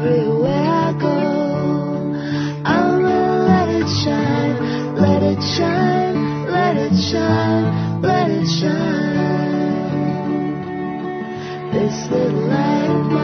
everywhere I go. I'ma let it shine, let it shine, let it shine, let it shine. This little light of mine.